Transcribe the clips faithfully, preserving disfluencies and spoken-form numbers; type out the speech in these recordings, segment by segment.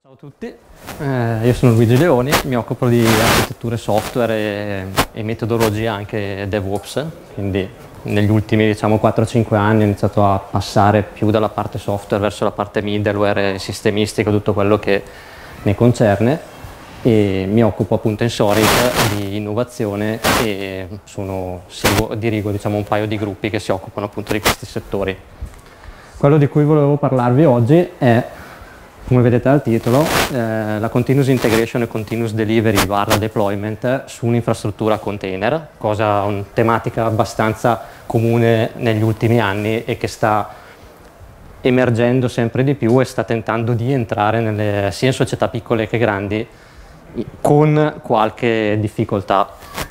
Ciao a tutti, eh, io sono Luigi Leoni, mi occupo di architetture software e, e metodologia anche DevOps, quindi negli ultimi diciamo quattro cinque anni ho iniziato a passare più dalla parte software verso la parte middleware e sistemistica, tutto quello che ne concerne, e mi occupo appunto in Sorit di innovazione e sono, seguo, dirigo diciamo un paio di gruppi che si occupano appunto di questi settori. Quello di cui volevo parlarvi oggi è, come vedete dal titolo, eh, la continuous integration e continuous delivery barra deployment su un'infrastruttura container, cosa, una tematica abbastanza comune negli ultimi anni e che sta emergendo sempre di più e sta tentando di entrare nelle, sia in società piccole che grandi, con qualche difficoltà.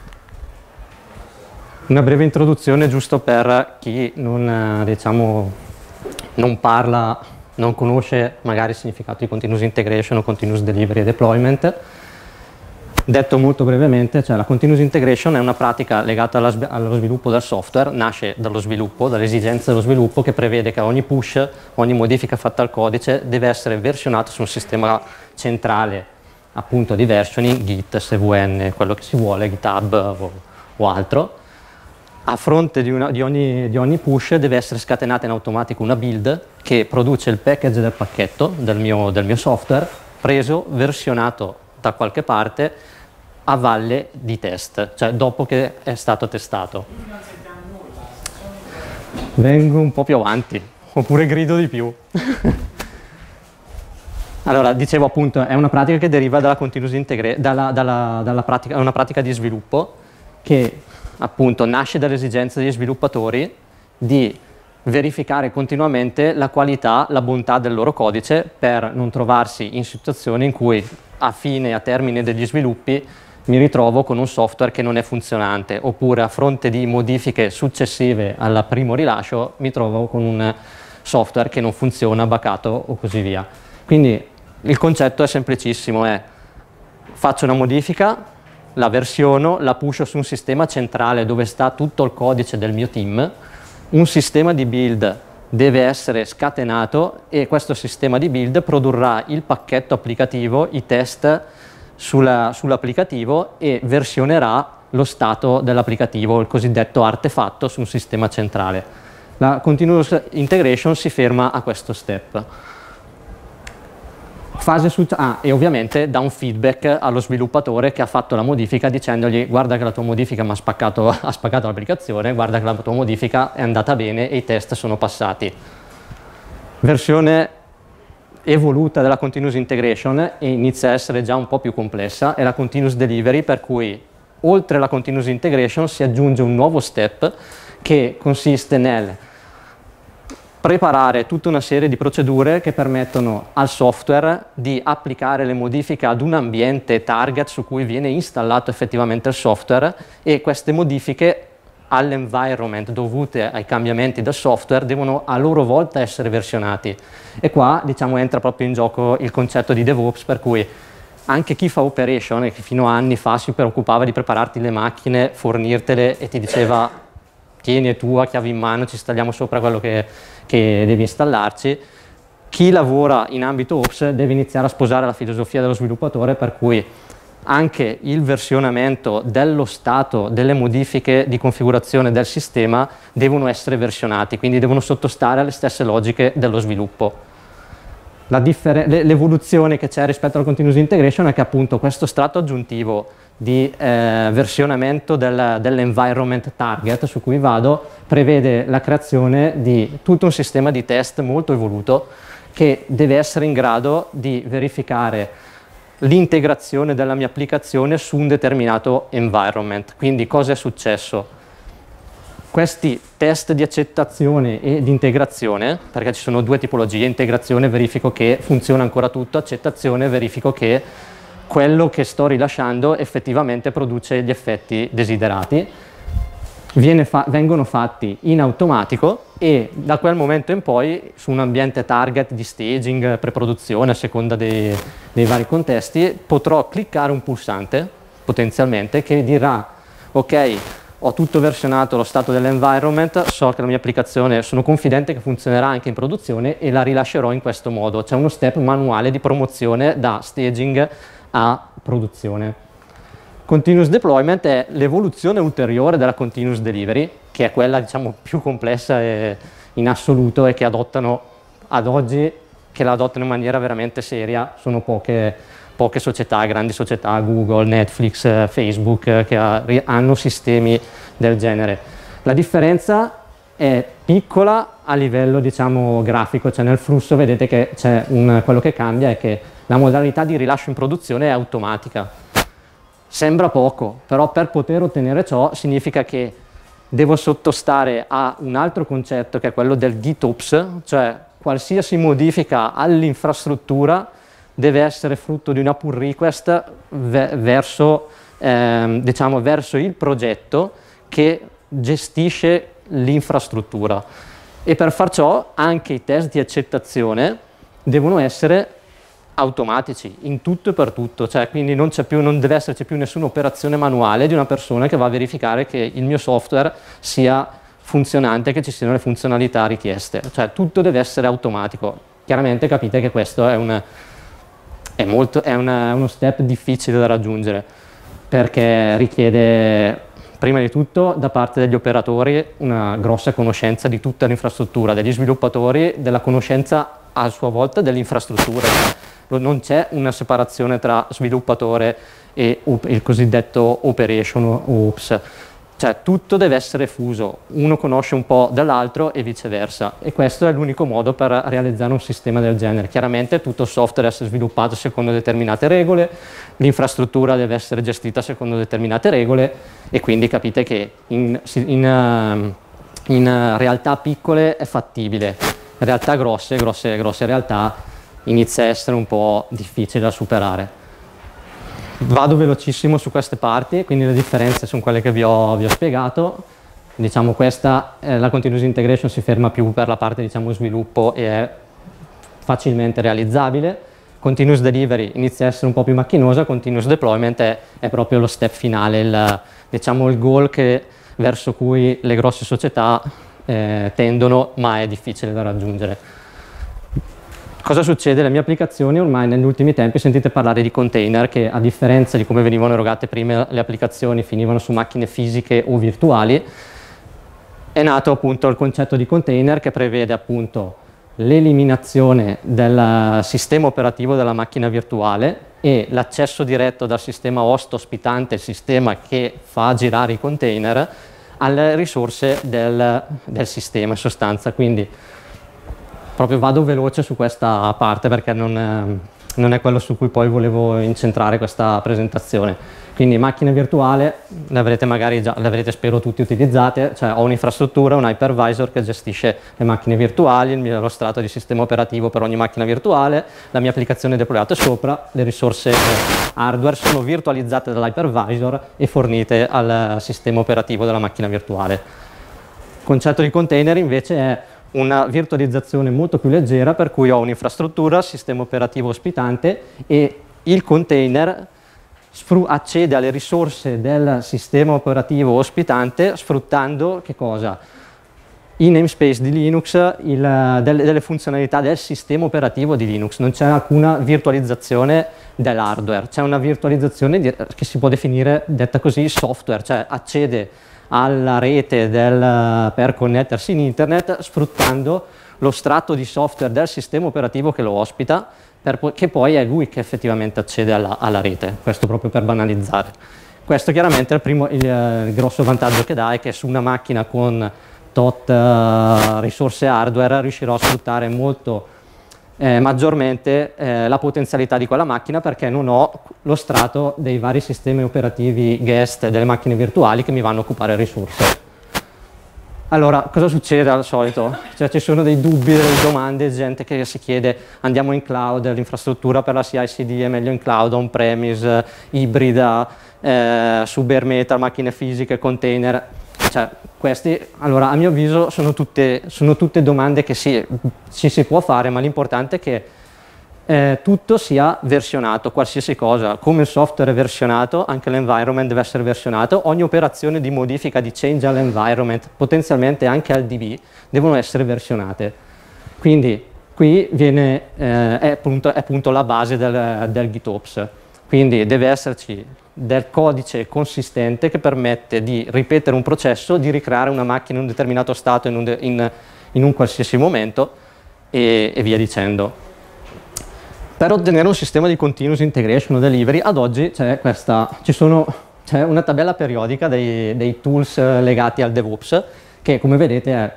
Una breve introduzione giusto per chi non, diciamo, non parla, non conosce magari il significato di continuous integration o continuous delivery e deployment. Detto molto brevemente, cioè la continuous integration è una pratica legata alla, allo sviluppo del software, nasce dallo sviluppo, dall'esigenza dello sviluppo, che prevede che ogni push, ogni modifica fatta al codice deve essere versionata su un sistema centrale, appunto di versioning, Git, S V N, quello che si vuole, GitHub o, o altro. A fronte di, una, di, ogni, di ogni push deve essere scatenata in automatico una build che produce il package del pacchetto del mio, del mio software, preso, versionato da qualche parte a valle di test, cioè dopo che è stato testato. Vengo un po' più avanti, oppure grido di più. Allora, dicevo appunto, è una pratica che deriva dalla continuous integration, dalla, dalla, dalla pratica, è una pratica di sviluppo che appunto nasce dall'esigenza degli sviluppatori di verificare continuamente la qualità, la bontà del loro codice per non trovarsi in situazioni in cui a fine, a termine degli sviluppi, mi ritrovo con un software che non è funzionante, oppure a fronte di modifiche successive al primo rilascio mi trovo con un software che non funziona, bacato o così via. Quindi il concetto è semplicissimo, è faccio una modifica, la versiono, la pusho su un sistema centrale dove sta tutto il codice del mio team, un sistema di build deve essere scatenato e questo sistema di build produrrà il pacchetto applicativo, i test sull'applicativo e versionerà lo stato dell'applicativo, il cosiddetto artefatto, su un sistema centrale. La continuous integration si ferma a questo step. Fase su, ah, e ovviamente dà un feedback allo sviluppatore che ha fatto la modifica dicendogli: guarda che la tua modifica mi ha spaccato, ha spaccato l'applicazione, guarda che la tua modifica è andata bene e i test sono passati. Versione evoluta della continuous integration, e inizia a essere già un po' più complessa, è la continuous delivery, per cui oltre alla continuous integration si aggiunge un nuovo step che consiste nel preparare tutta una serie di procedure che permettono al software di applicare le modifiche ad un ambiente target su cui viene installato effettivamente il software, e queste modifiche all'environment dovute ai cambiamenti del software devono a loro volta essere versionati. E qua diciamo entra proprio in gioco il concetto di DevOps, per cui anche chi fa operation e che fino a anni fa si preoccupava di prepararti le macchine, fornirtele e ti diceva tieni, è tua, chiavi in mano, ci installiamo sopra quello che, che devi installarci. Chi lavora in ambito Ops deve iniziare a sposare la filosofia dello sviluppatore, per cui anche il versionamento dello stato delle modifiche di configurazione del sistema devono essere versionati, quindi devono sottostare alle stesse logiche dello sviluppo. L'evoluzione che c'è rispetto alla continuous integration è che appunto questo strato aggiuntivo di eh, versionamento del, dell'environment target su cui vado prevede la creazione di tutto un sistema di test molto evoluto che deve essere in grado di verificare l'integrazione della mia applicazione su un determinato environment. Quindi cosa è successo? Questi test di accettazione e di integrazione, perché ci sono due tipologie: integrazione, verifico che funziona ancora tutto; accettazione, verifico che quello che sto rilasciando effettivamente produce gli effetti desiderati. Viene fa vengono fatti in automatico, e da quel momento in poi su un ambiente target di staging, preproduzione, a seconda dei, dei vari contesti, potrò cliccare un pulsante potenzialmente che dirà: ok, ho tutto versionato, lo stato dell'environment, so che la mia applicazione, sono confidente che funzionerà anche in produzione e la rilascerò in questo modo. C'è uno step manuale di promozione da staging a produzione. Continuous deployment è l'evoluzione ulteriore della continuous delivery, che è quella, diciamo, più complessa e in assoluto, e che adottano ad oggi, che la adottano in maniera veramente seria, sono poche, poche società, grandi società, Google, Netflix, Facebook, che ha, hanno sistemi del genere. La differenza è piccola a livello, diciamo, grafico, cioè nel flusso vedete che c'è un, quello che cambia è che la modalità di rilascio in produzione è automatica. Sembra poco, però per poter ottenere ciò significa che devo sottostare a un altro concetto che è quello del GitOps, cioè qualsiasi modifica all'infrastruttura deve essere frutto di una pull request ve verso, ehm, diciamo, verso il progetto che gestisce l'infrastruttura. E per far ciò anche i test di accettazione devono essere automatici in tutto e per tutto, cioè quindi non, più, non deve esserci più nessuna operazione manuale di una persona che va a verificare che il mio software sia funzionante, che ci siano le funzionalità richieste, cioè tutto deve essere automatico. Chiaramente capite che questo è, un, è, molto, è una, uno step difficile da raggiungere, perché richiede prima di tutto da parte degli operatori una grossa conoscenza di tutta l'infrastruttura, degli sviluppatori della conoscenza a sua volta dell'infrastruttura. Non c'è una separazione tra sviluppatore e il cosiddetto operation ops, cioè tutto deve essere fuso, uno conosce un po' dell'altro e viceversa, e questo è l'unico modo per realizzare un sistema del genere. Chiaramente tutto il software deve essere sviluppato secondo determinate regole, l'infrastruttura deve essere gestita secondo determinate regole, e quindi capite che in, in, in realtà piccole è fattibile, in realtà grosse, grosse, grosse realtà inizia a essere un po' difficile da superare. Vado velocissimo su queste parti, quindi le differenze sono quelle che vi ho, vi ho spiegato. Diciamo questa, eh, la continuous integration si ferma più per la parte, diciamo, sviluppo e è facilmente realizzabile. Continuous delivery inizia a essere un po' più macchinosa, continuous deployment è, è proprio lo step finale, il, diciamo il goal che, verso cui le grosse società eh, tendono, ma è difficile da raggiungere. Cosa succede? Le mie applicazioni ormai negli ultimi tempi sentite parlare di container, che a differenza di come venivano erogate prima le applicazioni, finivano su macchine fisiche o virtuali. È nato appunto il concetto di container, che prevede appunto l'eliminazione del sistema operativo della macchina virtuale e l'accesso diretto dal sistema host ospitante, il sistema che fa girare i container, alle risorse del, del sistema in sostanza. Quindi proprio vado veloce su questa parte perché non è, non è quello su cui poi volevo incentrare questa presentazione. Quindi macchina virtuale, le avrete magari già, le avrete spero tutti utilizzate, cioè ho un'infrastruttura, un hypervisor che gestisce le macchine virtuali, il mio, lo strato di sistema operativo per ogni macchina virtuale, la mia applicazione deployata sopra, le risorse hardware sono virtualizzate dall'hypervisor e fornite al sistema operativo della macchina virtuale. Il concetto di container invece è una virtualizzazione molto più leggera, per cui ho un'infrastruttura, sistema operativo ospitante, e il container accede alle risorse del sistema operativo ospitante sfruttando che cosa? I namespace di Linux, il, delle, delle funzionalità del sistema operativo di Linux. Non c'è alcuna virtualizzazione dell'hardware, c'è una virtualizzazione di, che si può definire, detta così, software, cioè accede alla rete del, per connettersi in internet sfruttando lo strato di software del sistema operativo che lo ospita, per, che poi è lui che effettivamente accede alla, alla rete, questo proprio per banalizzare. Questo chiaramente è il, primo, il, il grosso vantaggio che dà, è che su una macchina con tot uh, risorse hardware riuscirò a sfruttare molto eh, maggiormente eh, la potenzialità di quella macchina, perché non ho lo strato dei vari sistemi operativi guest delle macchine virtuali che mi vanno a occupare risorse. Allora, cosa succede al solito? Cioè, ci sono dei dubbi, delle domande, gente che si chiede: andiamo in cloud, l'infrastruttura per la C I C D è meglio in cloud, on-premise, ibrida, eh, su bare metal, macchine fisiche, container. Cioè, questi, allora, a mio avviso, sono tutte, sono tutte domande che sì, ci si può fare, ma l'importante è che eh, tutto sia versionato, qualsiasi cosa. Come il software è versionato, anche l'environment deve essere versionato. Ogni operazione di modifica, di change all'environment, potenzialmente anche al D B, devono essere versionate. Quindi qui viene, eh, è, appunto, è appunto la base del, del GitOps. Quindi deve esserci del codice consistente che permette di ripetere un processo, di ricreare una macchina in un determinato stato in un, de in, in un qualsiasi momento e, e via dicendo. Per ottenere un sistema di continuous integration o delivery, ad oggi c'è una tabella periodica dei, dei tools legati al DevOps che, come vedete, è,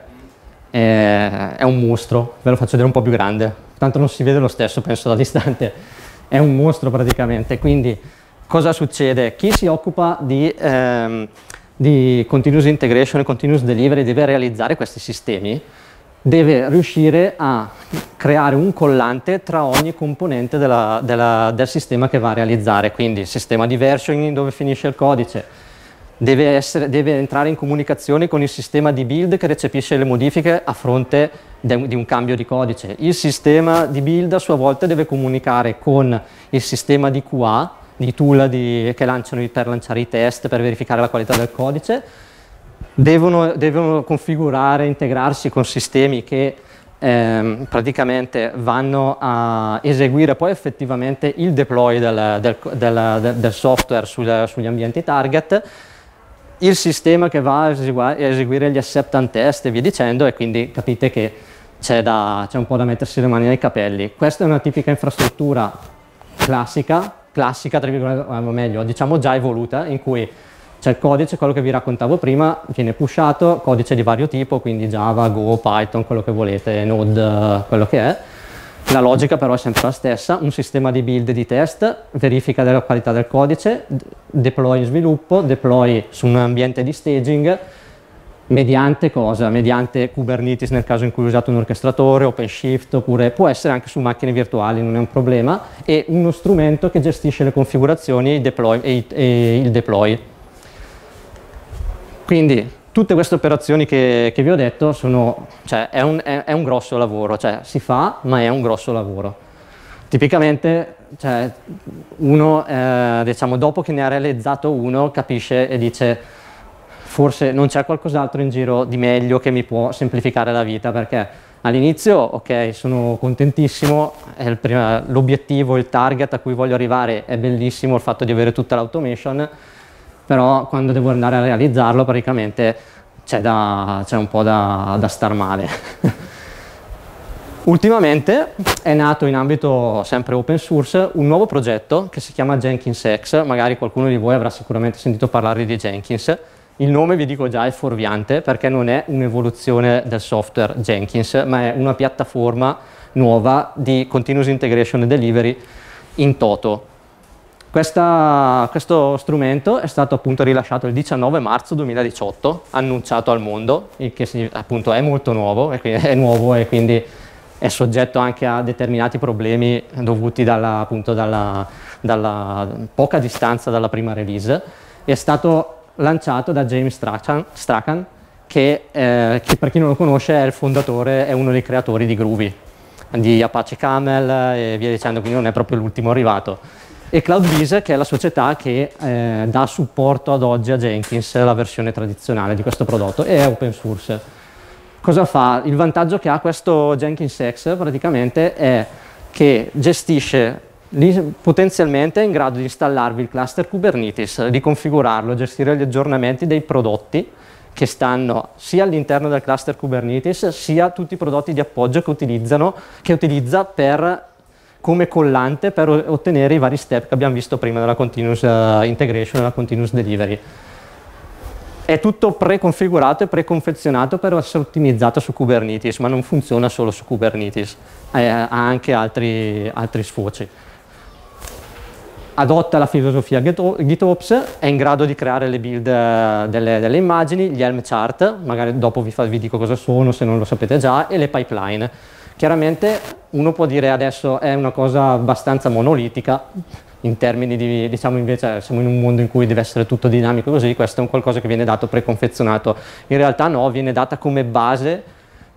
è, è un mostro. Ve lo faccio vedere un po' più grande, tanto non si vede lo stesso, penso da distante. È un mostro praticamente. Quindi cosa succede? Chi si occupa di, ehm, di continuous integration e continuous delivery deve realizzare questi sistemi, deve riuscire a creare un collante tra ogni componente della, della, del sistema che va a realizzare, quindi il sistema di versioning dove finisce il codice, deve, essere, deve entrare in comunicazione con il sistema di build che recepisce le modifiche a fronte de, di un cambio di codice, il sistema di build a sua volta deve comunicare con il sistema di Q A, di tool di, che lanciano per lanciare i test, per verificare la qualità del codice. Devono, devono configurare, integrarsi con sistemi che ehm, praticamente vanno a eseguire poi effettivamente il deploy del, del, del, del software sul, sugli ambienti target, il sistema che va a eseguire gli acceptance test e via dicendo, e quindi capite che c'è un po' da mettersi le mani nei capelli. Questa è una tipica infrastruttura classica, classica tra virgolette, o meglio, diciamo già evoluta, in cui c'è il codice, quello che vi raccontavo prima, viene pushato, codice di vario tipo, quindi Java, Go, Python, quello che volete, Node, quello che è. La logica però è sempre la stessa, un sistema di build e di test, verifica della qualità del codice, deploy in sviluppo, deploy su un ambiente di staging, mediante cosa? Mediante Kubernetes nel caso in cui usate un orchestratore, OpenShift, oppure può essere anche su macchine virtuali, non è un problema, e uno strumento che gestisce le configurazioni e, deploy, e, e il deploy. Quindi tutte queste operazioni che, che vi ho detto sono, cioè, è, un, è, è un grosso lavoro, cioè si fa ma è un grosso lavoro. Tipicamente cioè, uno, eh, diciamo, dopo che ne ha realizzato uno capisce e dice forse non c'è qualcos'altro in giro di meglio che mi può semplificare la vita, perché all'inizio ok, sono contentissimo, l'obiettivo, il target a cui voglio arrivare è bellissimo, il fatto di avere tutta l'automation, però quando devo andare a realizzarlo praticamente c'è un po' da, da star male. Ultimamente è nato in ambito sempre open source un nuovo progetto che si chiama JenkinsX, magari qualcuno di voi avrà sicuramente sentito parlare di Jenkins. Il nome, vi dico già, è fuorviante perché non è un'evoluzione del software Jenkins, ma è una piattaforma nuova di continuous integration e delivery in toto. Questa, questo strumento è stato appunto rilasciato il diciannove marzo duemiladiciotto, annunciato al mondo, il che si, appunto è molto nuovo, è nuovo e quindi è soggetto anche a determinati problemi dovuti dalla, appunto dalla, dalla poca distanza dalla prima release. È stato lanciato da James Strachan, Strachan che, eh, che per chi non lo conosce è il fondatore, è uno dei creatori di Groovy, di Apache Camel e via dicendo, quindi non è proprio l'ultimo arrivato. E CloudBees, che è la società che eh, dà supporto ad oggi a Jenkins, la versione tradizionale di questo prodotto, e è open source. Cosa fa? Il vantaggio che ha questo JenkinsX praticamente è che gestisce, potenzialmente è in grado di installarvi il cluster Kubernetes, di configurarlo, gestire gli aggiornamenti dei prodotti che stanno sia all'interno del cluster Kubernetes, sia tutti i prodotti di appoggio che, utilizzano, che utilizza per come collante per ottenere i vari step che abbiamo visto prima della continuous uh, integration e della continuous delivery. È tutto preconfigurato e preconfezionato per essere ottimizzato su Kubernetes, ma non funziona solo su Kubernetes, eh, ha anche altri, altri sfoci. Adotta la filosofia GitOps, è in grado di creare le build uh, delle, delle immagini, gli Helm chart, magari dopo vi, fa, vi dico cosa sono se non lo sapete già, e le pipeline. Chiaramente uno può dire adesso è una cosa abbastanza monolitica, in termini di, diciamo invece siamo in un mondo in cui deve essere tutto dinamico così, questo è un qualcosa che viene dato preconfezionato. In realtà no, viene data come base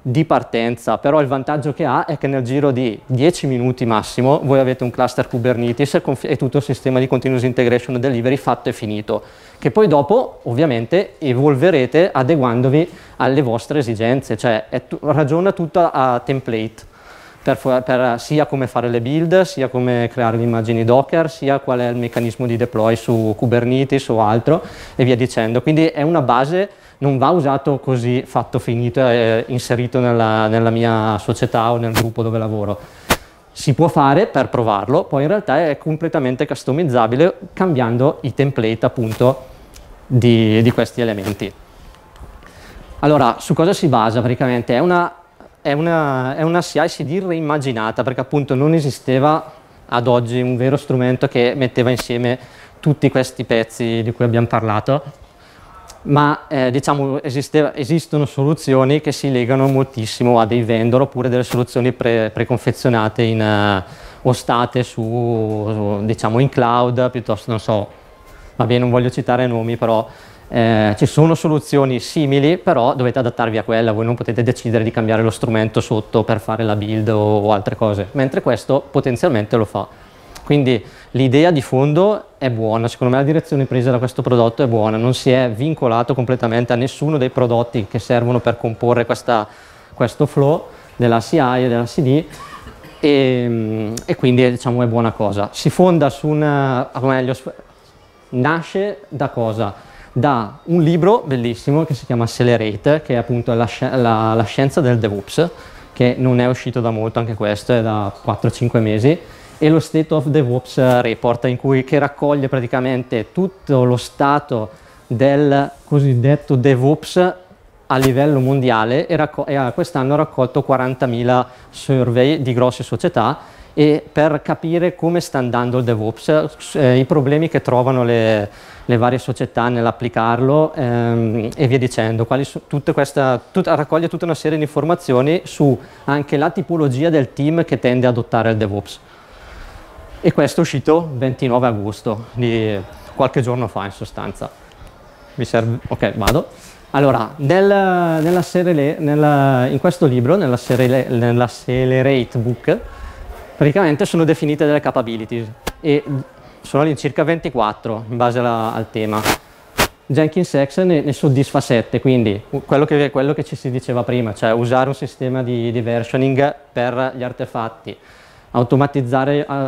di partenza, però il vantaggio che ha è che nel giro di dieci minuti massimo voi avete un cluster Kubernetes e tutto il sistema di continuous integration e delivery fatto e finito, che poi dopo ovviamente evolverete adeguandovi alle vostre esigenze, cioè è ragiona tutto a template, per, per sia come fare le build, sia come creare le immagini Docker, sia qual è il meccanismo di deploy su Kubernetes o altro e via dicendo, quindi è una base. Non va usato così fatto finito e inserito nella, nella mia società o nel gruppo dove lavoro. Si può fare per provarlo, poi in realtà è completamente customizzabile cambiando i template appunto di, di questi elementi. Allora, su cosa si basa praticamente? È una, è una, è una C I C D reimmaginata, perché appunto non esisteva ad oggi un vero strumento che metteva insieme tutti questi pezzi di cui abbiamo parlato, ma eh, diciamo esiste, esistono soluzioni che si legano moltissimo a dei vendor oppure delle soluzioni pre, preconfezionate in, uh, ostate su, su, diciamo in cloud, piuttosto non so, va bene, non voglio citare nomi, però eh, ci sono soluzioni simili, però dovete adattarvi a quella, voi non potete decidere di cambiare lo strumento sotto per fare la build o, o altre cose, mentre questo potenzialmente lo fa. Quindi l'idea di fondo è buona, secondo me la direzione presa da questo prodotto è buona, non si è vincolato completamente a nessuno dei prodotti che servono per comporre questa, questo flow della C I e della C D e, e quindi diciamo è buona cosa. Si fonda su una, o meglio, nasce da cosa? Da un libro bellissimo che si chiama Accelerate, che è appunto la, la, la scienza del DevOps, che non è uscito da molto anche questo, è da quattro cinque mesi, e lo State of DevOps Report, in cui, che raccoglie praticamente tutto lo stato del cosiddetto DevOps a livello mondiale e, e quest'anno ha raccolto quarantamila survey di grosse società e per capire come sta andando il DevOps, eh, i problemi che trovano le, le varie società nell'applicarlo ehm, e via dicendo. Quali so, tutte questa, tut, raccoglie tutta una serie di informazioni su anche la tipologia del team che tende ad adottare il DevOps. E questo è uscito ventinove agosto, di qualche giorno fa in sostanza. Mi serve? Ok, vado. Allora, nel, nella serie, nella, in questo libro, nell'Accelerate Book, praticamente sono definite delle capabilities e sono all'incirca ventiquattro in base alla, al tema. Jenkins X ne, ne soddisfa sette, quindi quello che, quello che ci si diceva prima, cioè usare un sistema di, di versioning per gli artefatti, automatizzare, uh,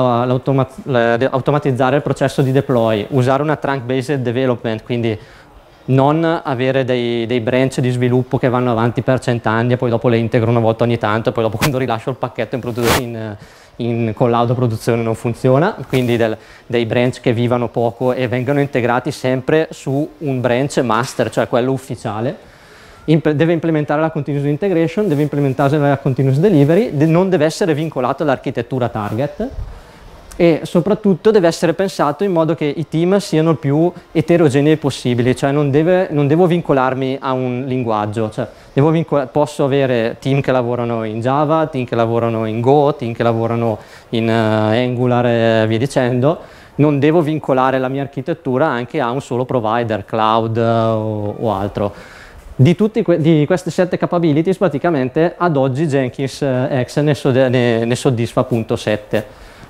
automatizzare il processo di deploy, usare una trunk-based development, quindi non avere dei, dei branch di sviluppo che vanno avanti per cent'anni e poi dopo le integro una volta ogni tanto e poi dopo quando rilascio il pacchetto in, in, in collaudo produzione non funziona, quindi del, dei branch che vivano poco e vengano integrati sempre su un branch master, cioè quello ufficiale. Deve implementare la continuous integration, deve implementare la continuous delivery, non deve essere vincolato all'architettura target e soprattutto deve essere pensato in modo che i team siano il più eterogenei possibili, cioè non, deve, non devo vincolarmi a un linguaggio, cioè devo posso avere team che lavorano in Java, team che lavorano in Go, team che lavorano in uh, Angular e via dicendo, non devo vincolare la mia architettura anche a un solo provider, cloud uh, o, o altro. Di, tutti que di queste sette capabilities praticamente ad oggi Jenkins eh, X ne, so ne, ne soddisfa appunto sette.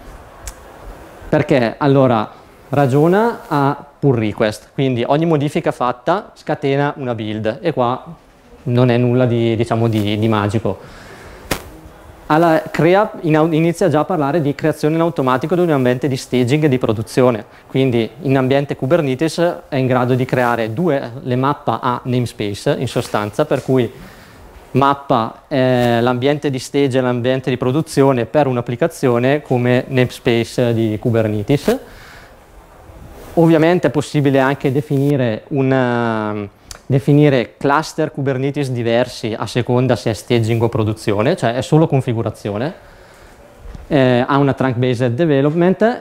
Perché? Allora ragiona a pull request, quindi ogni modifica fatta scatena una build e qua non è nulla di, diciamo, di, di magico. Alla, crea, in, inizia già a parlare di creazione in automatico di un ambiente di staging e di produzione, quindi in ambiente Kubernetes è in grado di creare due, le mappa a namespace in sostanza, per cui mappa eh, l'ambiente di stage e l'ambiente di produzione per un'applicazione come namespace di Kubernetes. Ovviamente è possibile anche definire una definire cluster Kubernetes diversi a seconda se è staging o produzione, cioè è solo configurazione, eh, ha una trunk-based development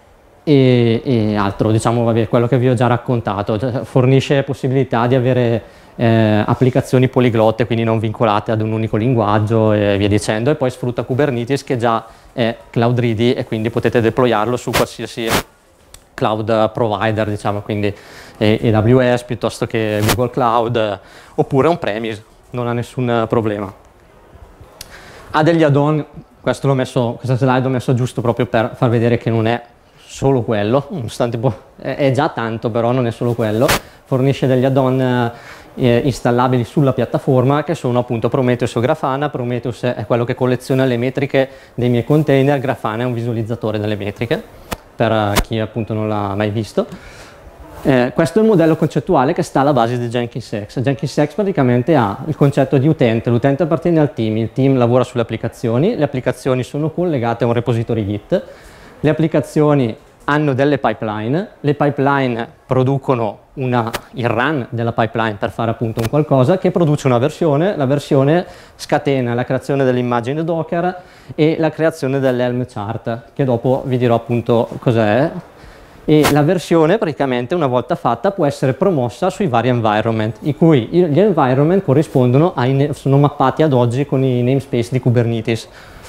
e, e altro, diciamo, vabbè, quello che vi ho già raccontato, cioè, fornisce possibilità di avere eh, applicazioni poliglotte, quindi non vincolate ad un unico linguaggio e via dicendo, e poi sfrutta Kubernetes che già è cloud ready e quindi potete deployarlo su qualsiasi cloud provider, diciamo, quindi A W S piuttosto che Google Cloud, oppure on-premise, non ha nessun problema. Ha degli add-on, questo l'ho messo, questa slide l'ho messo giusto proprio per far vedere che non è solo quello, nonostante è già tanto, però non è solo quello. Fornisce degli add-on eh, installabili sulla piattaforma, che sono appunto Prometheus o Grafana. Prometheus è quello che colleziona le metriche dei miei container, Grafana è un visualizzatore delle metriche, per chi appunto non l'ha mai visto. Eh, questo è il modello concettuale che sta alla base di JenkinsX. JenkinsX praticamente ha il concetto di utente, l'utente appartiene al team, il team lavora sulle applicazioni, le applicazioni sono collegate a un repository Git, le applicazioni hanno delle pipeline, le pipeline producono una, il run della pipeline per fare appunto un qualcosa che produce una versione, la versione scatena la creazione dell'immagine Docker e la creazione dell'Helm chart, che dopo vi dirò appunto cos'è. E la versione praticamente una volta fatta può essere promossa sui vari environment, in cui gli environment corrispondono ai, sono mappati ad oggi con i namespace di Kubernetes.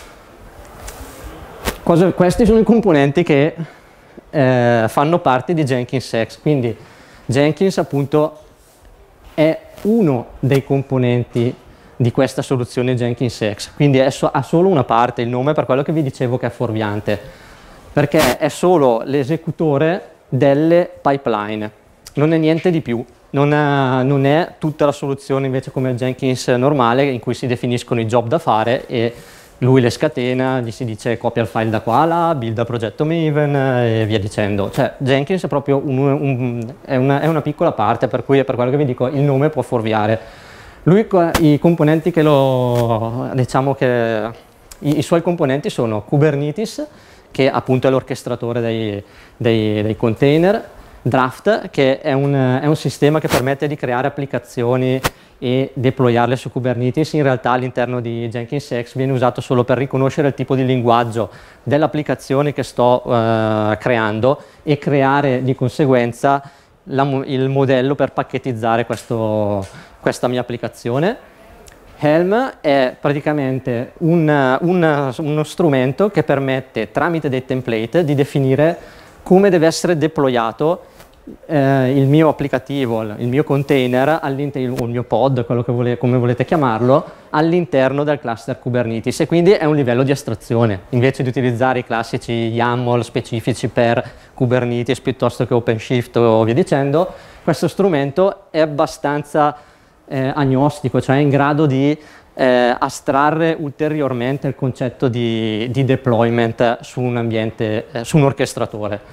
Cosa, questi sono i componenti che eh, fanno parte di JenkinsX, quindi Jenkins appunto è uno dei componenti di questa soluzione JenkinsX, quindi è so, ha solo una parte, il nome, per quello che vi dicevo che è fuorviante, perché è solo l'esecutore delle pipeline, non è niente di più, non è, non è tutta la soluzione invece come il Jenkins normale in cui si definiscono i job da fare e lui le scatena, gli si dice copia il file da qua a là, builda progetto Maven e via dicendo. Cioè Jenkins è proprio un, un, è una, è una piccola parte, per cui è per quello che vi dico il nome può fuorviare. Lui, i componenti che lo, diciamo che i, i suoi componenti sono Kubernetes, che appunto è l'orchestratore dei, dei, dei container, Draft, che è un, è un sistema che permette di creare applicazioni e deployarle su Kubernetes. In realtà all'interno di JenkinsX viene usato solo per riconoscere il tipo di linguaggio dell'applicazione che sto uh, creando e creare di conseguenza la, il modello per pacchettizzare questo, questa mia applicazione. Helm è praticamente un, un, uno strumento che permette tramite dei template di definire come deve essere deployato eh, il mio applicativo, il mio container, o il mio pod, quello che vole, come volete chiamarlo, all'interno del cluster Kubernetes, e quindi è un livello di astrazione. Invece di utilizzare i classici YAML specifici per Kubernetes piuttosto che OpenShift o via dicendo, questo strumento è abbastanza eh, agnostico, cioè è in grado di eh, astrarre ulteriormente il concetto di, di deployment su un ambiente, eh, su un orchestratore.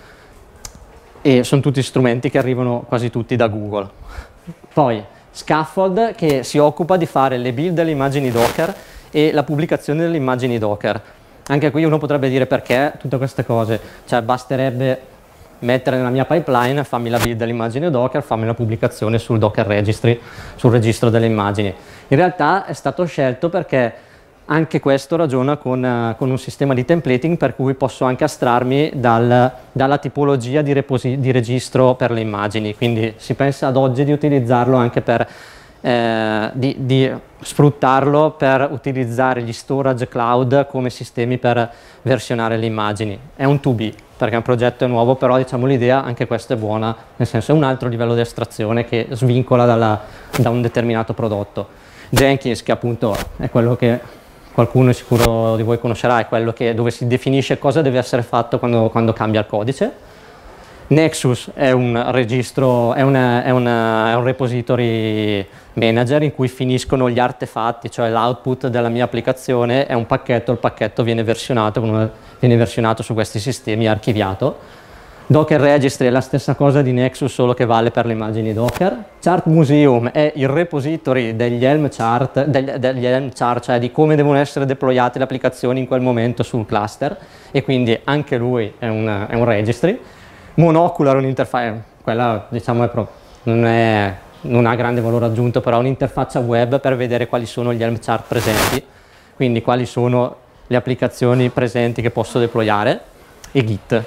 E sono tutti strumenti che arrivano quasi tutti da Google. Poi Scaffold, che si occupa di fare le build delle immagini Docker e la pubblicazione delle immagini Docker. Anche qui uno potrebbe dire perché tutte queste cose, cioè basterebbe mettere nella mia pipeline, fammi la build dell'immagine Docker, fammi la pubblicazione sul Docker Registry, sul registro delle immagini. In realtà è stato scelto perché anche questo ragiona con, uh, con un sistema di templating per cui posso anche astrarmi dal, dalla tipologia di, di registro per le immagini, quindi si pensa ad oggi di utilizzarlo anche per eh, di, di sfruttarlo per utilizzare gli storage cloud come sistemi per versionare le immagini. È un to be, perché è un progetto nuovo, però diciamo l'idea anche questa è buona, nel senso è un altro livello di astrazione che svincola dalla, da un determinato prodotto. Jenkins, che appunto è quello che qualcuno sicuro di voi conoscerà, è quello che, dove si definisce cosa deve essere fatto quando, quando cambia il codice. Nexus è un registro, è, una, è, una, è un repository manager in cui finiscono gli artefatti, cioè l'output della mia applicazione è un pacchetto, il pacchetto viene versionato, viene versionato su questi sistemi, archiviato. Docker Registry è la stessa cosa di Nexus, solo che vale per le immagini Docker. Chart Museum è il repository degli Helm chart, degli, degli Helm chart, cioè di come devono essere deployate le applicazioni in quel momento sul cluster, e quindi anche lui è un, è un registry. Monocular è un'interfaccia, quella diciamo è pro, non, è, non ha grande valore aggiunto, però è un'interfaccia web per vedere quali sono gli Helm chart presenti, quindi quali sono le applicazioni presenti che posso deployare, e Git.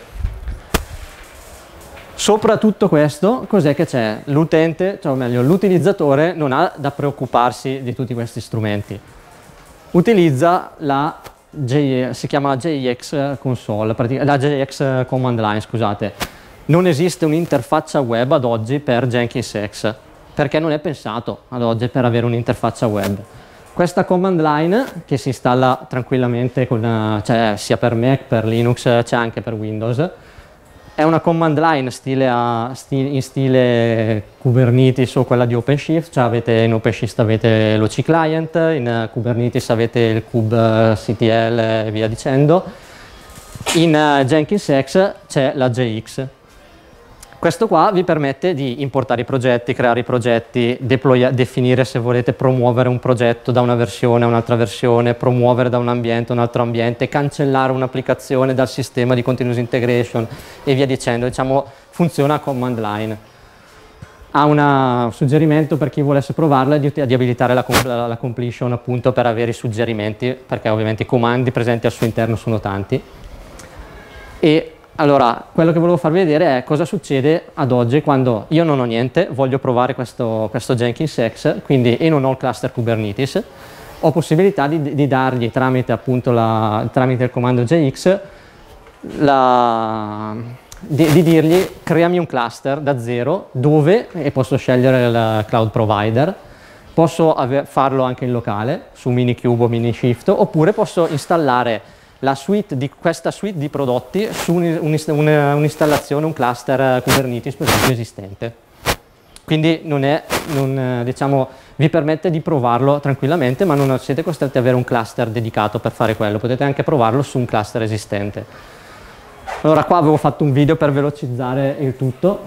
Sopra tutto questo, cos'è che c'è? L'utente, cioè o meglio, l'utilizzatore non ha da preoccuparsi di tutti questi strumenti. Utilizza la J, si chiama J X console, la J X command line, scusate. Non esiste un'interfaccia web ad oggi per JenkinsX, perché non è pensato ad oggi per avere un'interfaccia web. Questa command line che si installa tranquillamente con, cioè, sia per Mac, per Linux, c'è anche per Windows. È una command line stile a, sti, in stile Kubernetes o quella di OpenShift, cioè avete, in OpenShift avete l'O C client, in Kubernetes avete il kubectl e via dicendo. In uh, JenkinsX c'è la J X. Questo qua vi permette di importare i progetti, creare i progetti, definire se volete promuovere un progetto da una versione a un'altra versione, promuovere da un ambiente a un altro ambiente, cancellare un'applicazione dal sistema di continuous integration e via dicendo. Diciamo, funziona a command line. Ha un suggerimento per chi volesse provarla di, di abilitare la, la, la completion appunto per avere i suggerimenti, perché ovviamente i comandi presenti al suo interno sono tanti. E allora, quello che volevo farvi vedere è cosa succede ad oggi quando io non ho niente, voglio provare questo, questo JenkinsX, quindi e non ho il cluster Kubernetes, ho possibilità di, di dargli tramite appunto la, tramite il comando J X la, di, di dirgli creami un cluster da zero dove, e posso scegliere il cloud provider, posso farlo anche in locale su Minikube o Minishift, oppure posso installare la suite di, questa suite di prodotti su un'installazione, un cluster Kubernetes per esempio esistente. Quindi non è, non, diciamo, vi permette di provarlo tranquillamente, ma non siete costretti ad avere un cluster dedicato per fare quello, potete anche provarlo su un cluster esistente. Allora qua avevo fatto un video per velocizzare il tutto.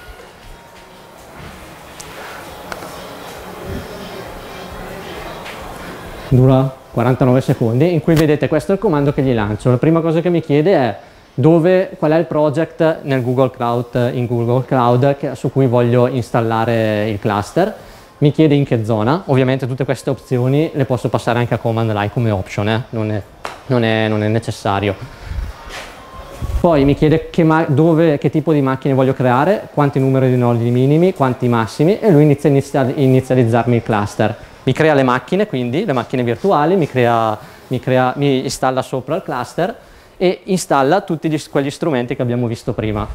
Dura quarantanove secondi, in cui vedete questo è il comando che gli lancio. La prima cosa che mi chiede è dove, qual è il project nel Google Cloud, in Google Cloud che, su cui voglio installare il cluster, mi chiede in che zona. Ovviamente tutte queste opzioni le posso passare anche a command line come option, eh? non, è, non, è, non è necessario. Poi mi chiede che, dove, che tipo di macchine voglio creare, quanti numeri di nodi minimi, quanti massimi, e lui inizia a inizializzarmi il cluster. Mi crea le macchine, quindi le macchine virtuali, mi, crea, mi, crea, mi installa sopra il cluster e installa tutti gli, quegli strumenti che abbiamo visto prima.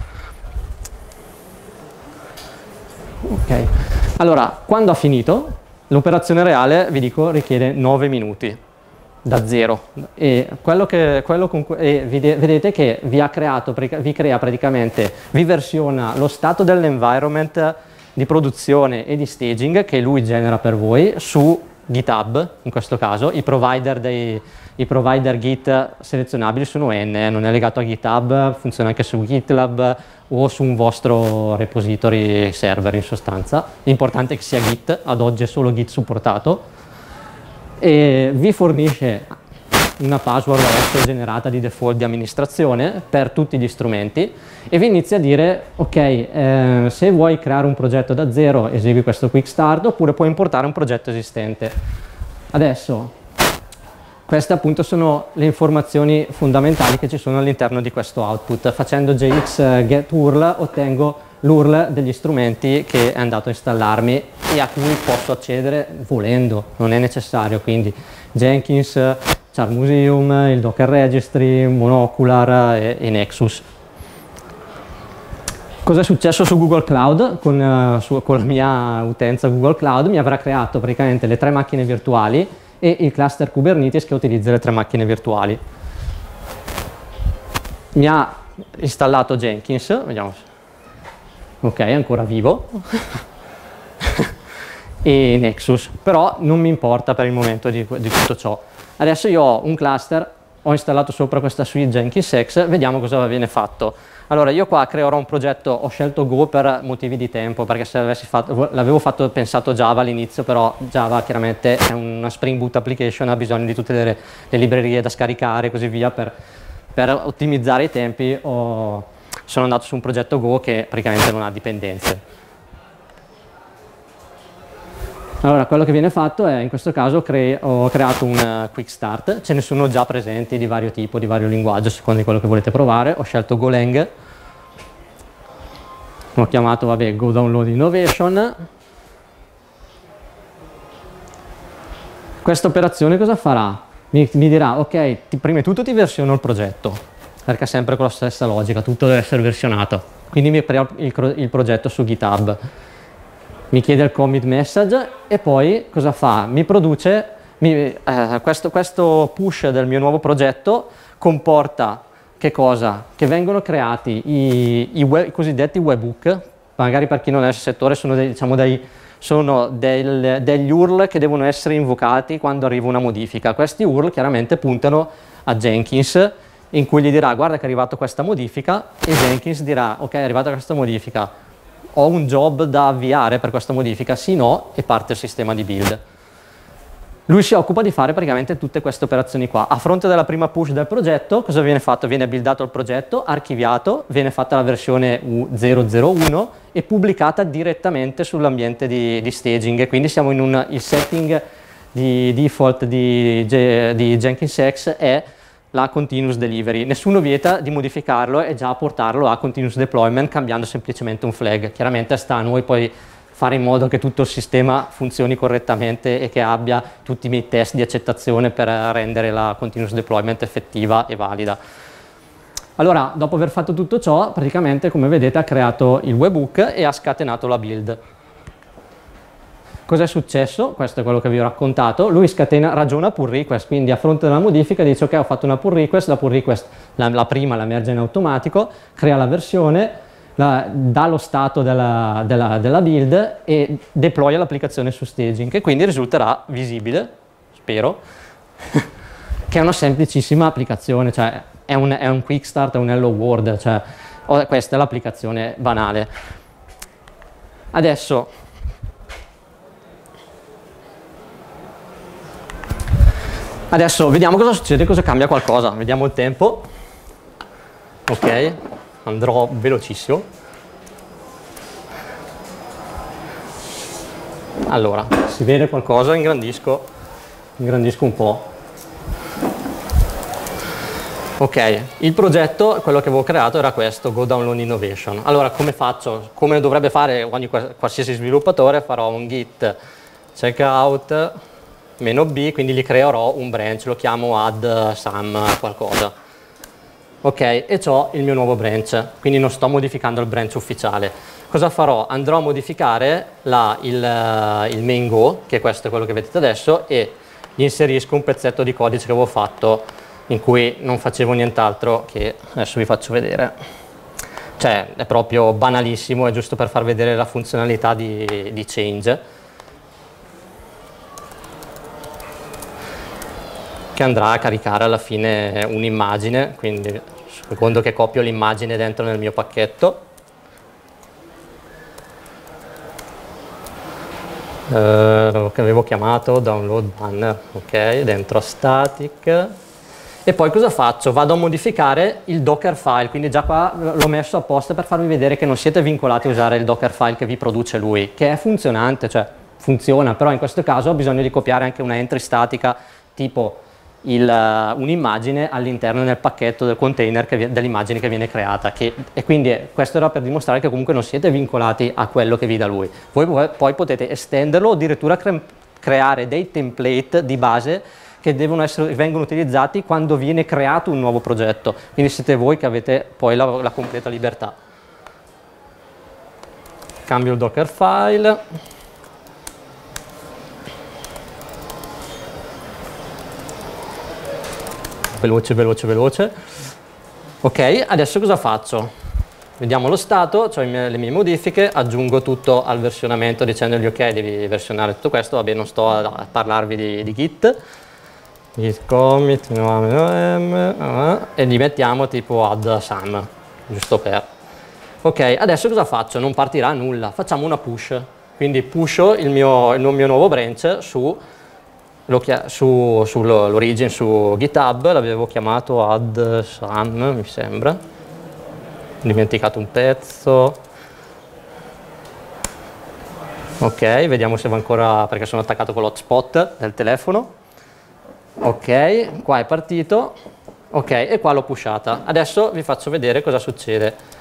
Ok, allora quando ha finito, l'operazione reale, vi dico, richiede nove minuti da zero. E quello che, quello con, e vedete che vi ha creato, vi crea praticamente, vi versiona lo stato dell'environment di produzione e di staging che lui genera per voi su GitHub, in questo caso. I provider, dei, i provider Git selezionabili sono N, eh, non è legato a GitHub, funziona anche su GitLab o su un vostro repository server in sostanza. L'importante è che sia Git, ad oggi è solo Git supportato, e vi fornisce una password adesso generata di default di amministrazione per tutti gli strumenti e vi inizia a dire ok, eh, se vuoi creare un progetto da zero esegui questo quick start, oppure puoi importare un progetto esistente. Adesso queste appunto sono le informazioni fondamentali che ci sono all'interno di questo output. Facendo J X get U R L ottengo l'U R L degli strumenti che è andato a installarmi e a cui posso accedere volendo, non è necessario, quindi Jenkins, Char Museum, il Docker Registry, Monocular e, e Nexus. Cosa è successo su Google Cloud? Con, uh, su, con la mia utenza Google Cloud mi avrà creato praticamente le tre macchine virtuali e il cluster Kubernetes che utilizza le tre macchine virtuali. Mi ha installato Jenkins, vediamo, ok, è ancora vivo, e Nexus, però non mi importa per il momento di, di tutto ciò. Adesso io ho un cluster, ho installato sopra questa suite JenkinsX, vediamo cosa viene fatto. Allora io qua creerò un progetto, ho scelto Go per motivi di tempo, perché se l'avessi fatto, l'avevo fatto pensato Java all'inizio, però Java chiaramente è una Spring Boot application, ha bisogno di tutte le, le librerie da scaricare e così via, per, per ottimizzare i tempi ho, sono andato su un progetto Go che praticamente non ha dipendenze. Allora, quello che viene fatto è, in questo caso, cre ho creato un uh, quick start, ce ne sono già presenti di vario tipo, di vario linguaggio, a seconda di quello che volete provare. Ho scelto Golang, ho chiamato, vabbè, Go Download Innovation. Questa operazione cosa farà? Mi, mi dirà, ok, ti, prima di tutto ti versiono il progetto, perché è sempre con la stessa logica, tutto deve essere versionato. Quindi mi crea il, il progetto su GitHub. mi chiede il commit message e poi cosa fa? Mi produce, mi, eh, questo, questo push del mio nuovo progetto comporta che cosa? Che vengono creati i, i, web, i cosiddetti webhook, magari per chi non è nel settore sono, dei, diciamo dei, sono del, degli U R L che devono essere invocati quando arriva una modifica. Questi U R L chiaramente puntano a Jenkins, in cui gli dirà guarda che è arrivata questa modifica, e Jenkins dirà ok, è arrivata questa modifica, ho un job da avviare per questa modifica, sì no, e parte il sistema di build. Lui si occupa di fare praticamente tutte queste operazioni qua. A fronte della prima push del progetto, cosa viene fatto? Viene buildato il progetto, archiviato, viene fatta la versione U zero zero uno e pubblicata direttamente sull'ambiente di, di staging. Quindi siamo in un, il setting di default di, di Jenkins è la continuous delivery. Nessuno vieta di modificarlo e già portarlo a continuous deployment cambiando semplicemente un flag. Chiaramente sta a noi poi fare in modo che tutto il sistema funzioni correttamente e che abbia tutti i miei test di accettazione per rendere la continuous deployment effettiva e valida. Allora, dopo aver fatto tutto ciò, praticamente come vedete ha creato il webhook e ha scatenato la build. Cos'è successo? Questo è quello che vi ho raccontato. Lui scatena, ragiona pull request, quindi a fronte della modifica dice ok, ho fatto una pull request, la pull request, la, la prima la merge in automatico, crea la versione, la, dà lo stato della, della, della build e deploya l'applicazione su staging, che quindi risulterà visibile, spero, che è una semplicissima applicazione, cioè è un, è un quick start, è un hello world, cioè questa è l'applicazione banale. Adesso Adesso vediamo cosa succede, cosa cambia qualcosa. Vediamo il tempo. Ok, andrò velocissimo. Allora, si vede qualcosa, ingrandisco, ingrandisco un po'. Ok, il progetto, quello che avevo creato era questo, Go Download Innovation. Allora, come faccio? Come dovrebbe fare ogni qualsiasi sviluppatore, farò un git checkout meno b, quindi gli creerò un branch, lo chiamo add some qualcosa. Ok, e ho il mio nuovo branch, quindi non sto modificando il branch ufficiale. Cosa farò? Andrò a modificare la, il, il main go, che questo è quello che vedete adesso, e gli inserisco un pezzetto di codice che avevo fatto in cui non facevo nient'altro che, adesso vi faccio vedere. Cioè, è proprio banalissimo, è giusto per far vedere la funzionalità di, di change, che andrà a caricare alla fine un'immagine, quindi secondo che copio l'immagine dentro nel mio pacchetto. Eh, che avevo chiamato download banner, ok, dentro static. E poi cosa faccio? Vado a modificare il docker file, quindi già qua l'ho messo apposta per farvi vedere che non siete vincolati a usare il docker file che vi produce lui, che è funzionante, cioè funziona, però in questo caso ho bisogno di copiare anche una entry statica tipo un'immagine all'interno del pacchetto del container dell'immagine che viene creata, che, e quindi è, questo era per dimostrare che comunque non siete vincolati a quello che vi dà lui. Voi poi potete estenderlo o addirittura cre creare dei template di base che devono essere, vengono utilizzati quando viene creato un nuovo progetto, quindi siete voi che avete poi la, la completa libertà. Cambio il docker file. Veloce, veloce, veloce. Ok, adesso cosa faccio? Vediamo lo stato, ho le mie modifiche, aggiungo tutto al versionamento dicendogli ok, devi versionare tutto questo, vabbè non sto a, a parlarvi di, di git. Git commit, m, e gli mettiamo tipo add some, giusto per. Ok, adesso cosa faccio? Non partirà nulla, facciamo una push. Quindi pusho il mio, il mio nuovo branch su su, sull'origin su GitHub, l'avevo chiamato add some, mi sembra, ho dimenticato un pezzo. Ok, vediamo se va ancora, perché sono attaccato con l'hotspot del telefono. Ok, qua è partito, ok, e qua l'ho pushata. Adesso vi faccio vedere cosa succede.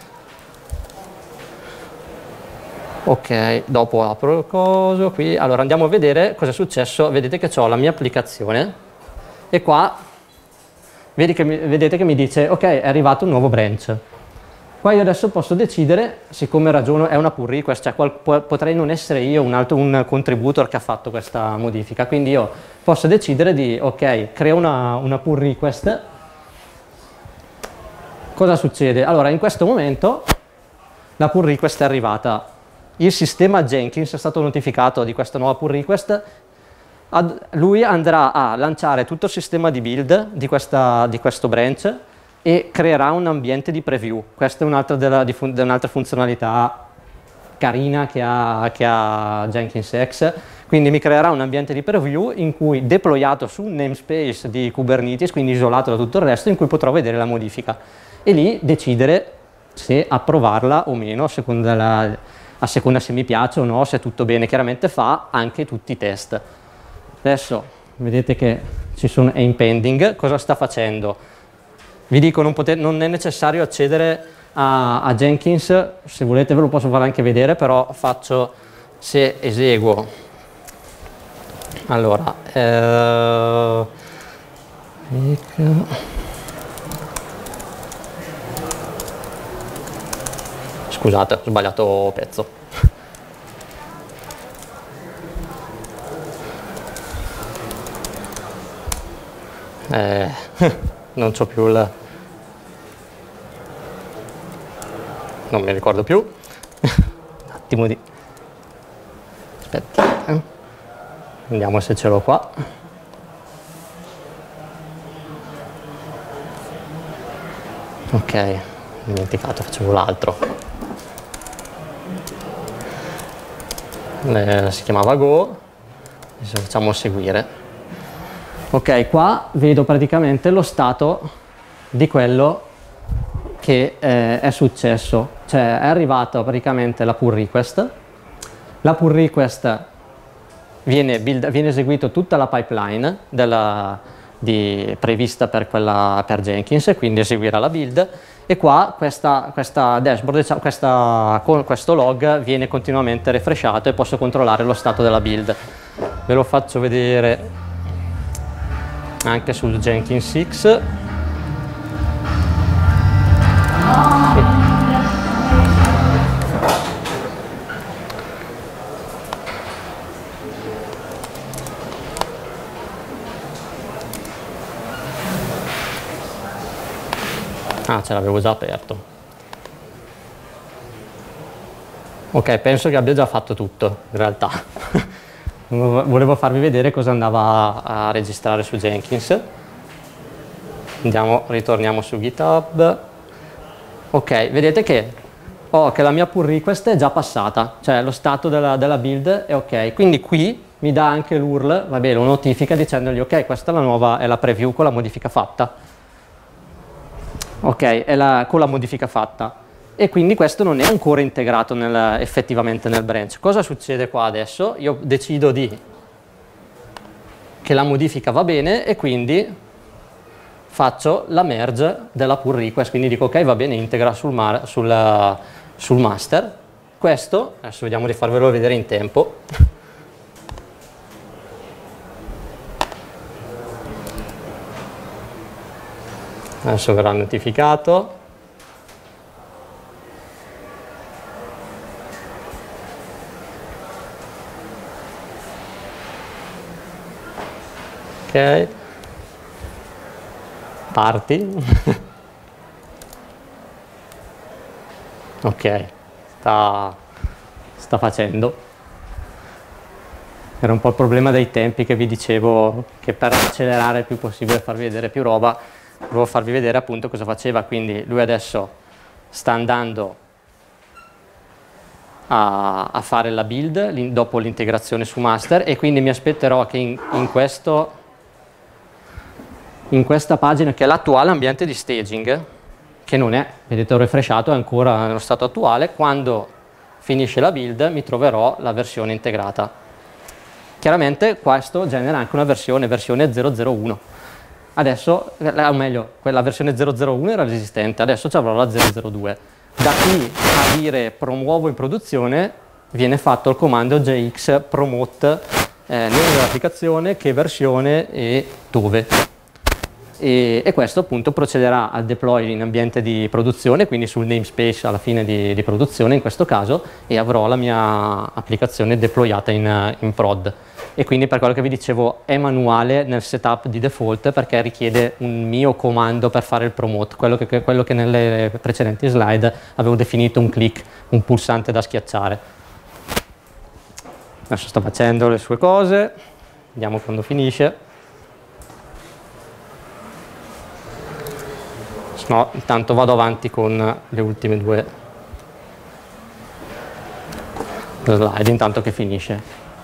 Ok, dopo apro il coso qui, allora andiamo a vedere cosa è successo. Vedete che ho la mia applicazione e qua vedi che mi, vedete che mi dice ok, è arrivato un nuovo branch. Qua io adesso posso decidere, siccome ragiono, è una pull request, cioè qual, potrei non essere io un, altro, un contributor che ha fatto questa modifica, quindi io posso decidere di, ok, creo una, una pull request. Cosa succede? Allora, in questo momento la pull request è arrivata, il sistema Jenkins è stato notificato di questa nuova pull request, ad, lui andrà a lanciare tutto il sistema di build di, questa, di questo branch e creerà un ambiente di preview. Questa è un'altra della, fun un'altra funzionalità carina che ha, che ha Jenkins X, quindi mi creerà un ambiente di preview in cui deployato su un namespace di Kubernetes, quindi isolato da tutto il resto, in cui potrò vedere la modifica e lì decidere se approvarla o meno, a seconda, la, a seconda se mi piace o no, se è tutto bene. Chiaramente fa anche tutti i test. Adesso vedete che ci sono, è in pending. Cosa sta facendo? Vi dico, non, non è necessario accedere a, a Jenkins, se volete ve lo posso fare anche vedere, però faccio, se eseguo, allora, eh, scusate, ho sbagliato pezzo. Eh, non c'ho più il... non mi ricordo più. Un attimo di... aspetta, eh. Vediamo se ce l'ho qua. Ok, dimenticato, facevo l'altro. Eh, si chiamava Go, adesso facciamo seguire. Ok, qua vedo praticamente lo stato di quello che eh, è successo, cioè è arrivata praticamente la pull request, la pull request viene, build, viene eseguita tutta la pipeline della, di, prevista per, quella, per Jenkins, e quindi eseguirà la build, e qua questa, questa dashboard, diciamo, questa, questo log viene continuamente refreshato e posso controllare lo stato della build. Ve lo faccio vedere anche sul Jenkins X. Ah, ce l'avevo già aperto. Ok, penso che abbia già fatto tutto, in realtà. Volevo farvi vedere cosa andava a registrare su Jenkins. Andiamo, ritorniamo su GitHub. Ok, vedete che, oh, che la mia pull request è già passata, cioè lo stato della, della build è ok. Quindi qui mi dà anche l'U R L, vabbè, lo notifica dicendogli ok, questa è la nuova, è la preview con la modifica fatta. Ok, è la, con la modifica fatta, e quindi questo non è ancora integrato nel, effettivamente nel branch. Cosa succede qua adesso? Io decido di, che la modifica va bene, e quindi faccio la merge della pull request, quindi dico ok, va bene, integra sul, mar, sul, sul master. Questo, adesso vediamo di farvelo vedere in tempo. Adesso verrà notificato. Ok. Parti. Ok, sta, sta facendo. Era un po' il problema dei tempi che vi dicevo, che per accelerare il più possibile e farvi vedere più roba, volevo farvi vedere appunto cosa faceva. Quindi lui adesso sta andando a, a fare la build dopo l'integrazione su master, e quindi mi aspetterò che in, in, questo, in questa pagina, che è l'attuale ambiente di staging, che non è, vedete, ho refreshato, è ancora nello stato attuale, quando finisce la build mi troverò la versione integrata. Chiaramente questo genera anche una versione, versione zero zero uno. Adesso, o meglio, quella versione zero zero uno era resistente, adesso ci avrò la zero zero due. Da qui a dire promuovo in produzione, viene fatto il comando J X promote eh, nome dell'applicazione, che versione e dove. e, e questo appunto procederà al deploy in ambiente di produzione, quindi sul namespace alla fine di, di produzione in questo caso, e avrò la mia applicazione deployata in, in prod. E quindi per quello che vi dicevo è manuale nel setup di default, perché richiede un mio comando per fare il promote, quello che, quello che nelle precedenti slide avevo definito un click, un pulsante da schiacciare. Adesso sta facendo le sue cose, vediamo quando finisce. Se no, intanto vado avanti con le ultime due slide, intanto che finisce.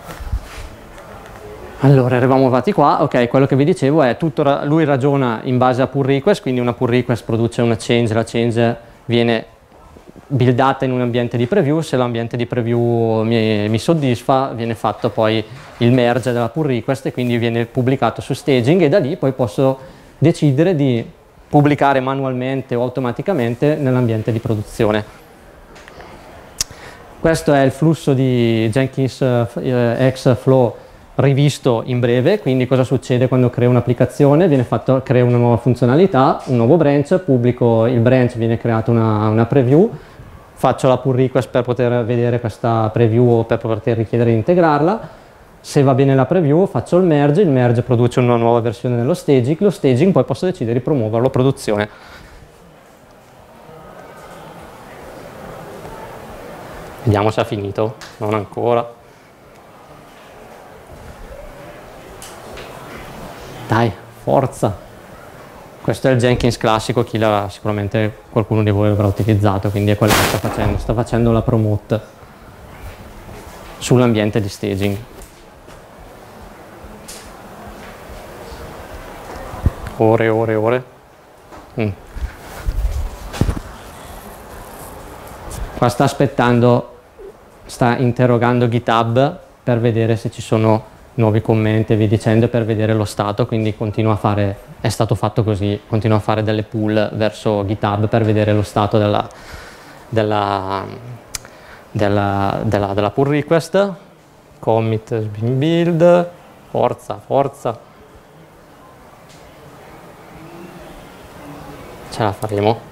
Allora, eravamo arrivati qua, ok, quello che vi dicevo è tutto, lui ragiona in base a pull request, quindi una pull request produce una change, la change viene buildata in un ambiente di preview, se l'ambiente di preview mi, mi soddisfa viene fatto poi il merge della pull request e quindi viene pubblicato su staging, e da lì poi posso decidere di pubblicare manualmente o automaticamente nell'ambiente di produzione. Questo è il flusso di Jenkins eh, X Flow rivisto in breve, quindi cosa succede quando creo un'applicazione? Viene fatto, creo una nuova funzionalità, un nuovo branch, pubblico il branch, viene creata una, una preview, faccio la pull request per poter vedere questa preview o per poter richiedere di integrarla. Se va bene la preview faccio il merge, il merge produce una nuova versione dello staging, lo staging poi posso decidere di promuoverlo a produzione. Vediamo se ha finito, non ancora. Dai, forza! Questo è il Jenkins classico, chi l'ha, sicuramente qualcuno di voi l'avrà utilizzato, quindi è quello che sta facendo, sta facendo la promote sull'ambiente di staging. Ore, ore, ore. Mm. Qua sta aspettando, sta interrogando GitHub per vedere se ci sono nuovi commenti e via dicendo, per vedere lo stato, quindi continua a fare, è stato fatto così, continua a fare delle pull verso GitHub per vedere lo stato della, della, della, della, della pull request. Commit has been build, forza, forza, ce la faremo.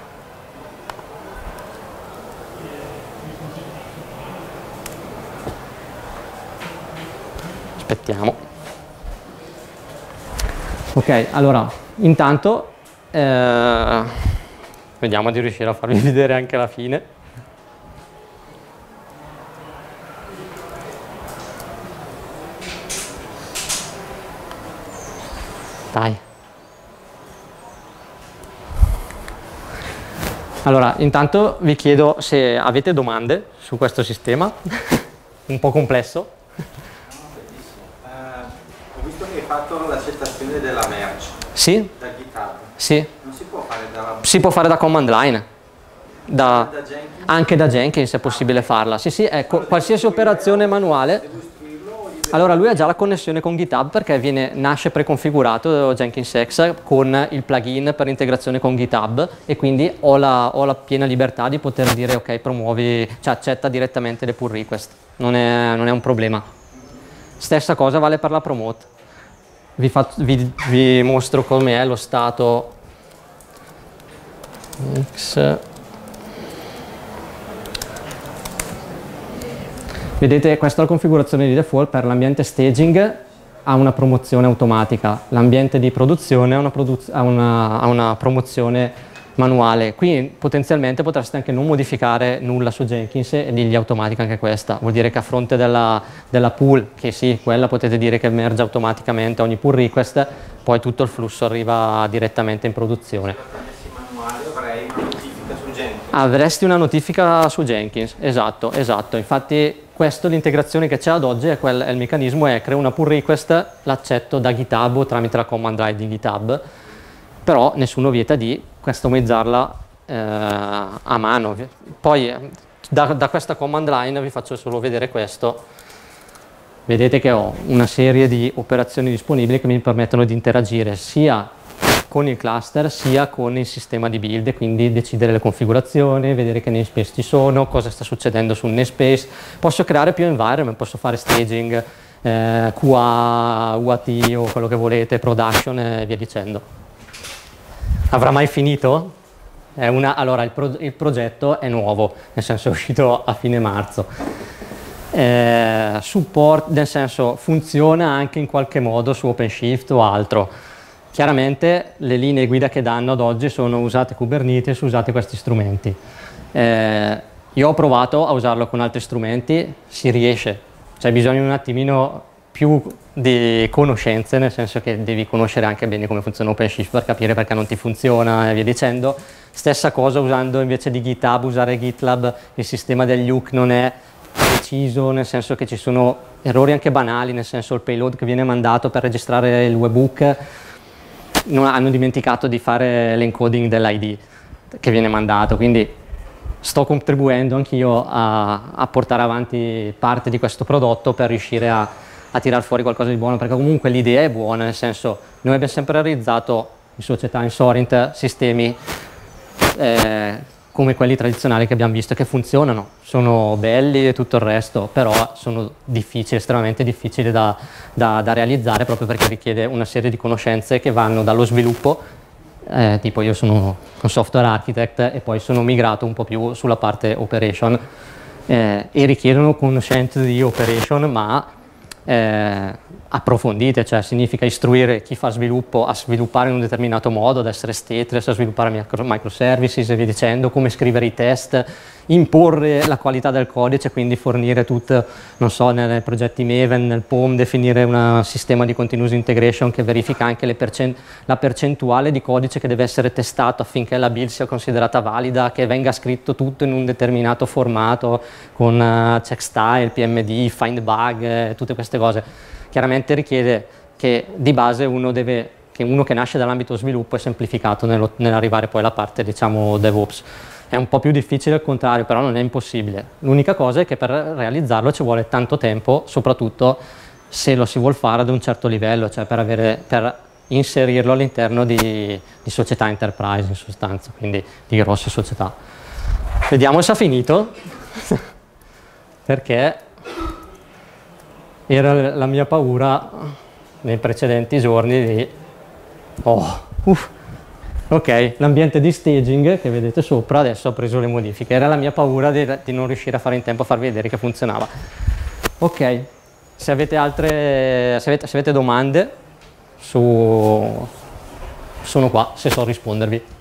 Aspettiamo. Ok, allora, intanto eh, vediamo di riuscire a farvi vedere anche la fine. Dai. Allora, intanto vi chiedo se avete domande su questo sistema, un po' complesso. Ho visto che hai fatto l'accettazione della merge. Sì? Da GitHub. Sì. Non si può fare dalla... Si può fare da command line. Da, da Jenkins? Anche da Jenkins è possibile farla. Sì, sì, ecco, qualsiasi operazione manuale. Allora lui ha già la connessione con GitHub perché viene, nasce preconfigurato Jenkins X con il plugin per integrazione con GitHub, e quindi ho la, ho la piena libertà di poter dire ok, promuovi, cioè accetta direttamente le pull request, non è, non è un problema. Stessa cosa vale per la promote. Vi, faccio, vi, vi mostro come è lo stato X. Vedete, questa è la configurazione di default per l'ambiente staging, ha una promozione automatica, l'ambiente di produzione ha una, produz ha, una, ha una promozione manuale. Qui potenzialmente potreste anche non modificare nulla su Jenkins e dirgli automatica anche questa. Vuol dire che a fronte della, della pull, che sì, quella potete dire che emerge automaticamente ogni pull request, poi tutto il flusso arriva direttamente in produzione. Manuale, avrei una notifica su Jenkins. Avresti una notifica su Jenkins, esatto, esatto. Infatti questo, l'integrazione che c'è ad oggi, è, quel, è il meccanismo è creo una pull request, l'accetto da GitHub o tramite la command line di GitHub, però nessuno vieta di customizzarla eh, a mano. Poi da, da questa command line vi faccio solo vedere questo. Vedete che ho una serie di operazioni disponibili che mi permettono di interagire sia con il cluster sia con il sistema di build, quindi decidere le configurazioni, vedere che namespace ci sono, cosa sta succedendo sul namespace. Posso creare più environment, posso fare staging, eh, Q A, U A T o quello che volete, production e via dicendo. avrà mai finito? È una, allora, il, pro, il progetto è nuovo, nel senso è uscito a fine marzo. Eh, support, nel senso funziona anche in qualche modo su OpenShift o altro. Chiaramente le linee guida che danno ad oggi sono usate Kubernetes, usate questi strumenti. Eh, io ho provato a usarlo con altri strumenti, si riesce, c'è bisogno un attimino più di conoscenze, nel senso che devi conoscere anche bene come funziona OpenShift per capire perché non ti funziona e via dicendo. Stessa cosa usando invece di GitHub, usare GitLab, il sistema degli hook non è preciso, nel senso che ci sono errori anche banali, nel senso il payload che viene mandato per registrare il webhook, non hanno dimenticato di fare l'encoding dell'I D che viene mandato, quindi sto contribuendo anch'io a, a portare avanti parte di questo prodotto per riuscire a, a tirar fuori qualcosa di buono, perché comunque l'idea è buona, nel senso noi abbiamo sempre realizzato in società, in Sorint, sistemi eh, come quelli tradizionali che abbiamo visto che funzionano, sono belli e tutto il resto, però sono difficili, estremamente difficili da, da, da realizzare proprio perché richiede una serie di conoscenze che vanno dallo sviluppo, eh, tipo io sono un software architect e poi sono migrato un po' più sulla parte operation eh, e richiedono conoscenze di operation ma eh, approfondite, cioè significa istruire chi fa sviluppo a sviluppare in un determinato modo, ad essere stateless, a sviluppare microservices e via dicendo, come scrivere i test, imporre la qualità del codice, quindi fornire tutto, non so, nei progetti Maven, nel P O M, definire un sistema di continuous integration che verifica anche le percent la percentuale di codice che deve essere testato affinché la build sia considerata valida, che venga scritto tutto in un determinato formato con uh, check style, P M D, find bug, eh, tutte queste cose. Chiaramente richiede che di base uno deve, che uno che nasce dall'ambito sviluppo è semplificato nell'arrivare poi alla parte, diciamo, DevOps. È un po' più difficile al contrario, però non è impossibile. L'unica cosa è che per realizzarlo ci vuole tanto tempo, soprattutto se lo si vuol fare ad un certo livello, cioè per, avere, per inserirlo all'interno di, di società enterprise in sostanza, quindi di grosse società. Vediamo se ha finito, perché era la mia paura nei precedenti giorni di... Oh, uff. Ok, l'ambiente di staging che vedete sopra adesso ha preso le modifiche, era la mia paura di, di non riuscire a fare in tempo a farvi vedere che funzionava. Ok, se avete altre, se avete, se avete domande, su, sono qua se so rispondervi.